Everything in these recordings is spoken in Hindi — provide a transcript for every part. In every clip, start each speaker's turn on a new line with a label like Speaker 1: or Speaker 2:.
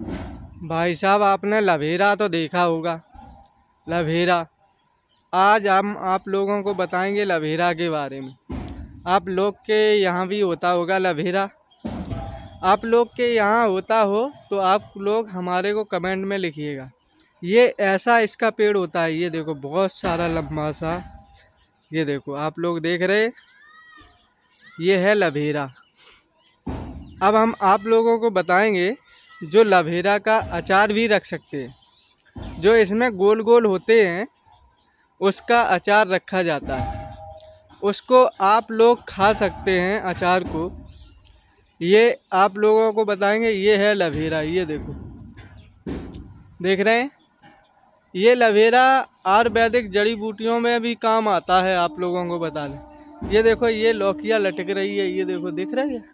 Speaker 1: भाई साहब, आपने लवेरा तो देखा होगा। लवेरा, आज हम आप लोगों को बताएंगे लवेरा के बारे में। आप लोग के यहाँ भी होता होगा लवेरा। आप लोग के यहाँ होता हो तो आप लोग हमारे को कमेंट में लिखिएगा। ये ऐसा इसका पेड़ होता है, ये देखो बहुत सारा लंबा सा। ये देखो आप लोग देख रहे, ये है लवेरा। अब हम आप लोगों को बताएंगे जो लवेरा का अचार भी रख सकते हैं। जो इसमें गोल गोल होते हैं उसका अचार रखा जाता है, उसको आप लोग खा सकते हैं अचार को। ये आप लोगों को बताएंगे, ये है लवेरा। ये देखो, देख रहे हैं, ये लवेरा आयुर्वेदिक जड़ी बूटियों में भी काम आता है। आप लोगों को बता दें, ये देखो ये लौकिया लटक रही है, ये देखो दिख रही है,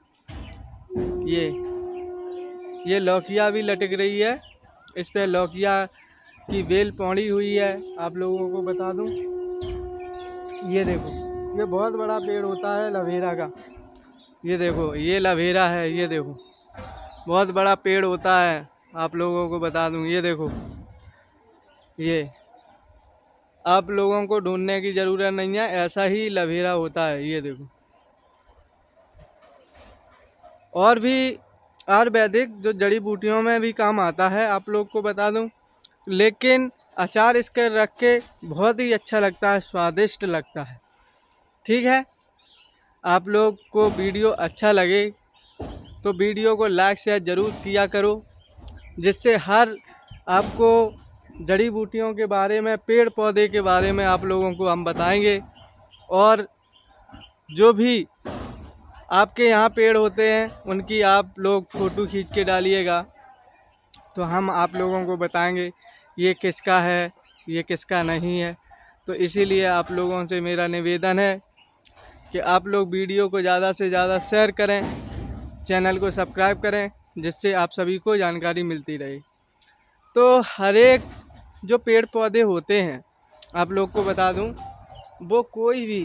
Speaker 1: ये लौकिया भी लटक रही है। इस पे लौकिया की बेल पौड़ी हुई है। आप लोगों को बता दूं, ये देखो ये बहुत बड़ा पेड़ होता है लवेरा का। ये देखो ये लवेरा है, ये देखो बहुत बड़ा पेड़ होता है। आप लोगों को बता दूं, ये देखो, ये आप लोगों को ढूंढने की ज़रूरत नहीं है, ऐसा ही लवेरा होता है। ये देखो, और भी आयुर्वेदिक जो जड़ी बूटियों में भी काम आता है, आप लोग को बता दूं। लेकिन अचार इसके रख के बहुत ही अच्छा लगता है, स्वादिष्ट लगता है। ठीक है, आप लोग को वीडियो अच्छा लगे तो वीडियो को लाइक शेयर ज़रूर किया करो, जिससे हर आपको जड़ी बूटियों के बारे में, पेड़ पौधे के बारे में आप लोगों को हम बताएंगे। और जो भी आपके यहाँ पेड़ होते हैं उनकी आप लोग फ़ोटो खींच के डालिएगा, तो हम आप लोगों को बताएंगे ये किसका है, ये किसका नहीं है। तो इसीलिए आप लोगों से मेरा निवेदन है कि आप लोग वीडियो को ज़्यादा से ज़्यादा शेयर करें, चैनल को सब्सक्राइब करें, जिससे आप सभी को जानकारी मिलती रहे। तो हर एक जो पेड़ पौधे होते हैं, आप लोग को बता दूं, वो कोई भी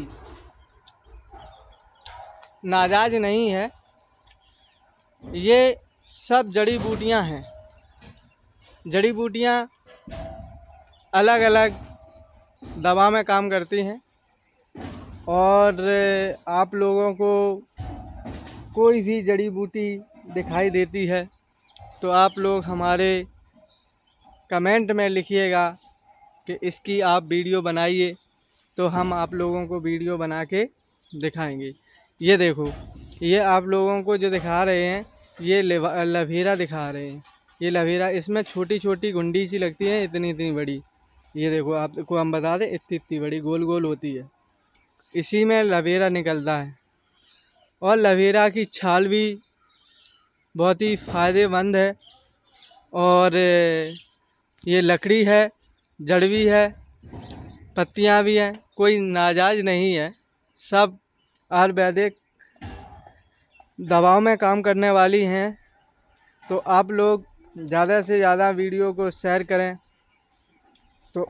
Speaker 1: नाजायज नहीं है। ये सब जड़ी बूटियां हैं। जड़ी बूटियां अलग अलग दवा में काम करती हैं। और आप लोगों को कोई भी जड़ी बूटी दिखाई देती है तो आप लोग हमारे कमेंट में लिखिएगा कि इसकी आप वीडियो बनाइए, तो हम आप लोगों को वीडियो बना के दिखाएंगे। ये देखो, ये आप लोगों को जो दिखा रहे हैं, ये लवेरा दिखा रहे हैं। ये लवेरा, इसमें छोटी छोटी गुंडी सी लगती है, इतनी इतनी बड़ी। ये देखो आपको हम बता दें, इतनी इतनी बड़ी गोल गोल होती है, इसी में लवेरा निकलता है। और लवेरा की छाल भी बहुत ही फ़ायदेमंद है। और ये लकड़ी है, जड़ भी है, पत्तियां भी हैं, कोई नाजायज नहीं है। सब आयुर्वेदिक दवाओं में काम करने वाली हैं। तो आप लोग ज़्यादा से ज़्यादा वीडियो को शेयर करें, तो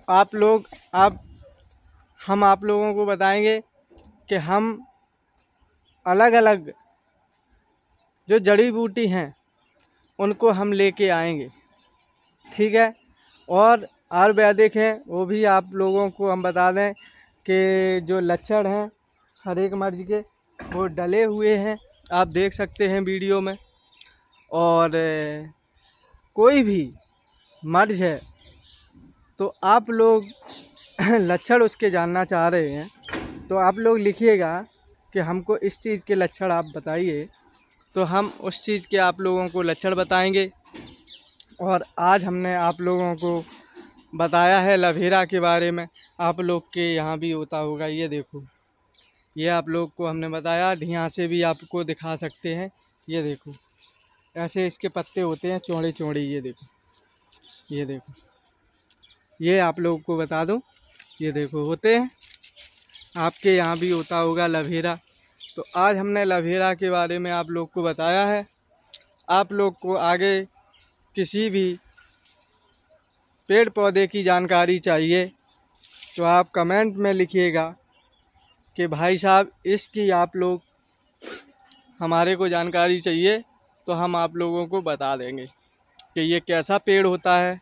Speaker 1: हम आप लोगों को बताएंगे कि हम अलग अलग जो जड़ी बूटी हैं उनको हम लेके आएंगे। ठीक है, और आयुर्वेदिक हैं वो भी आप लोगों को हम बता दें कि जो लक्षण हैं हर एक मर्ज के, वो डले हुए हैं, आप देख सकते हैं वीडियो में। और कोई भी मर्ज है तो आप लोग लक्षण उसके जानना चाह रहे हैं, तो आप लोग लिखिएगा कि हमको इस चीज़ के लक्षण आप बताइए, तो हम उस चीज़ के आप लोगों को लक्षण बताएंगे। और आज हमने आप लोगों को बताया है लवेरा के बारे में। आप लोग के यहाँ भी होता होगा। ये देखो, ये आप लोग को हमने बताया। यहाँ से भी आपको दिखा सकते हैं। ये देखो, ऐसे इसके पत्ते होते हैं चौड़े चौड़े। ये देखो, ये देखो, ये आप लोगों को बता दूं, ये देखो होते हैं। आपके यहाँ भी होता होगा लवेरा। तो आज हमने लवेरा के बारे में आप लोग को बताया है। आप लोग को आगे किसी भी पेड़ पौधे की जानकारी चाहिए तो आप कमेंट में लिखिएगा कि भाई साहब इसकी आप लोग हमारे को जानकारी चाहिए, तो हम आप लोगों को बता देंगे। कि ये कैसा पेड़ होता है,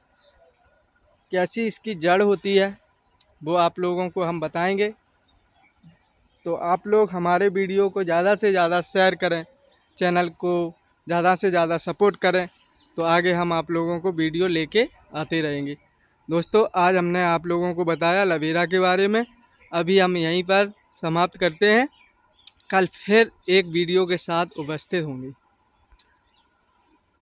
Speaker 1: कैसी इसकी जड़ होती है, वो आप लोगों को हम बताएंगे। तो आप लोग हमारे वीडियो को ज़्यादा से ज़्यादा शेयर करें, चैनल को ज़्यादा से ज़्यादा सपोर्ट करें, तो आगे हम आप लोगों को वीडियो लेके आते रहेंगे। दोस्तों, आज हमने आप लोगों को बताया एलोवेरा के बारे में। अभी हम यहीं पर समाप्त करते हैं। कल फिर एक वीडियो के साथ उपस्थित होंगे।